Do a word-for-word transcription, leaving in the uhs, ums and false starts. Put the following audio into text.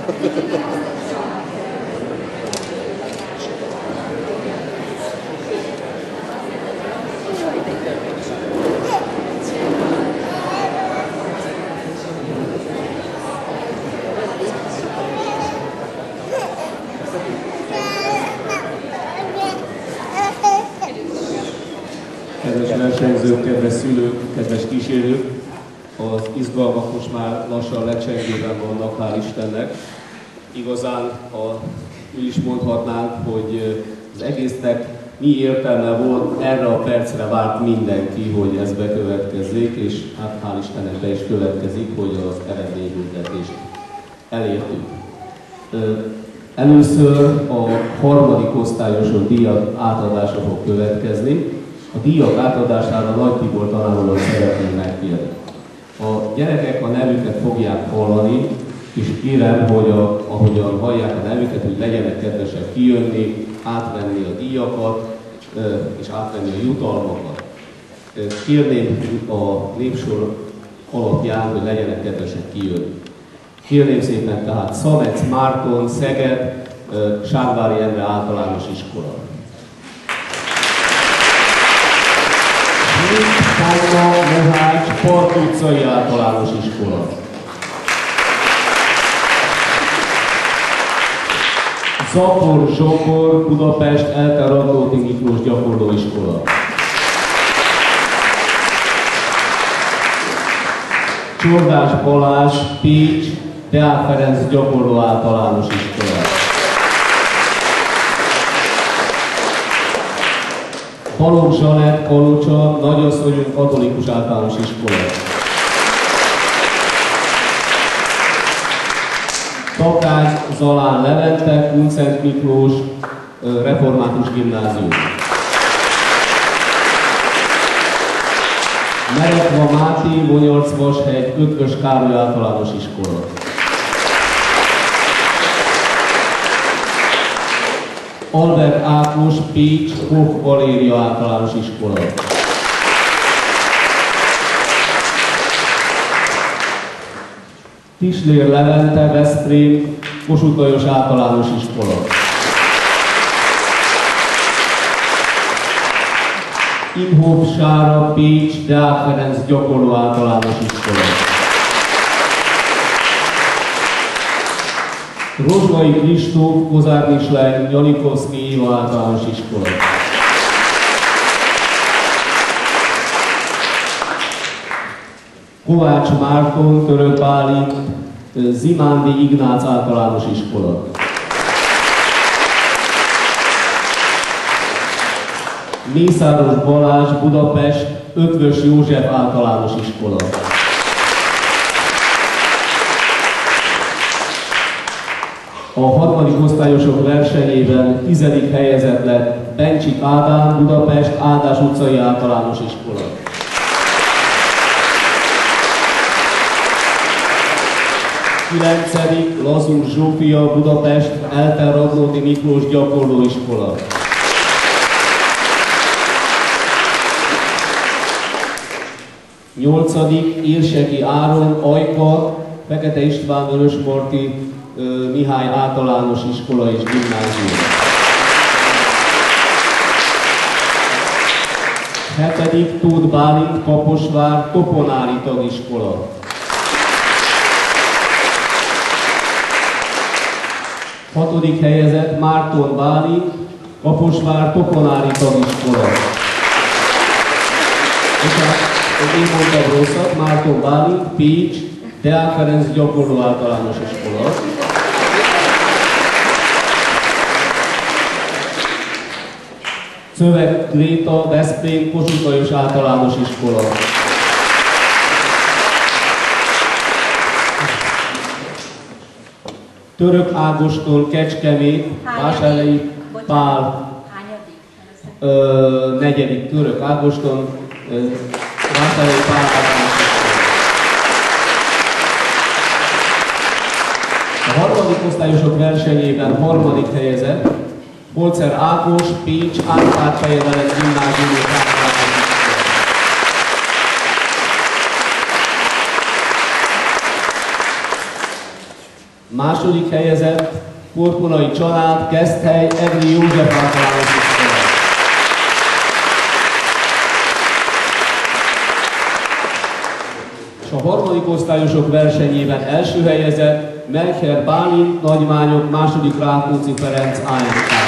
Kedves versenyzők, kedves szülők, kedves kísérők, az izgalmak most már lassan lecsengőben vannak, hál' Istennek. Igazán, ha úgy is mondhatnánk, hogy az egésznek mi értelme volt, erre a percre várt mindenki, hogy ez bekövetkezzék, és hát hál' Istennek be is következik, hogy az eredményhirdetést elértük. Először a harmadik osztályosok díjak átadása fog következni. A díjak átadására Nagy Tibor tanárodat szeretném megkérni. A gyerekek a nevüket fogják hallani, és kérem, hogy a, ahogyan hallják a nevüket, hogy legyenek kedvesek kijönni, átvenni a díjakat, és átvenni a jutalmakat. Kérném a népsor alapján, hogy legyenek kedvesek kijönni. Kérném szépen tehát Szamec Márton, Szeged, Sárvári Endre általános iskola. Panna Mohács Part utcai általános iskola. Zapor Zsokor Budapest Elte Radnóti Miklós gyakorlóiskola. Csordás Balázs Pécs Deák Ferenc gyakorló általános iskola. Balogh Zsanett Kalocsa Nagyasszonyunk katolikus általános iskola. Takács Zalán Levente Kunszent Miklós református gimnázium. Merekva Máté Monyarc-Vashegy Ötvös Károly általános iskola. Albert Ákos Pécs Koch Valéria általános iskola. Tislér Levente Veszprém Kossuth Lajos általános iskola. Imhoff Sára Pécs Deák Ferenc gyakorló általános iskola. Rozsgai Kristóf Kozárnislej Janikovszki Éva általános iskola. Kovács Márton Török Bálint Zimándi Ignác általános iskola. Mészáros Balázs Budapest Ötvös József általános iskola. A harmadik osztályosok versenyében tizedik helyezett lett Bencsik Ádám Budapest Áldás utcai általános iskola. kilencedik Lazur Zsófia Budapest Elte Radnóti Miklós gyakorlóiskola. nyolcadik Érseki Áron Ajka Fekete István Vörösmarty Mihály általános iskola és gimnázium. hetedik Tóth Bálint Kaposvár Toponári tagiskola. hatodik helyezett Márton Bálint Kaposvár Toponári tagiskola. És hát, én mondtam rosszat, Márton Bálint Pécs Deák Ferenc gyakorló általános iskola. Szöveg Gréta Veszprém Kossuth Lajos általános iskola. Török Ágoston Kecskemét Vásárhelyi Pál ö, negyedik Török Ágoston ö, Vásárhelyi Pál általános iskola. A harmadik osztályosok versenyében harmadik helyezett Holzer Ákos Pécs Árpád-Fejedelem gimnázium általános iskola. Második helyezett Porponai család, Keszthely, Egri József általános iskola. És a harmadik osztályosok versenyében első helyezett Melcher Bálint, Nagymányok, második Rákóczi Ferenc á em ká.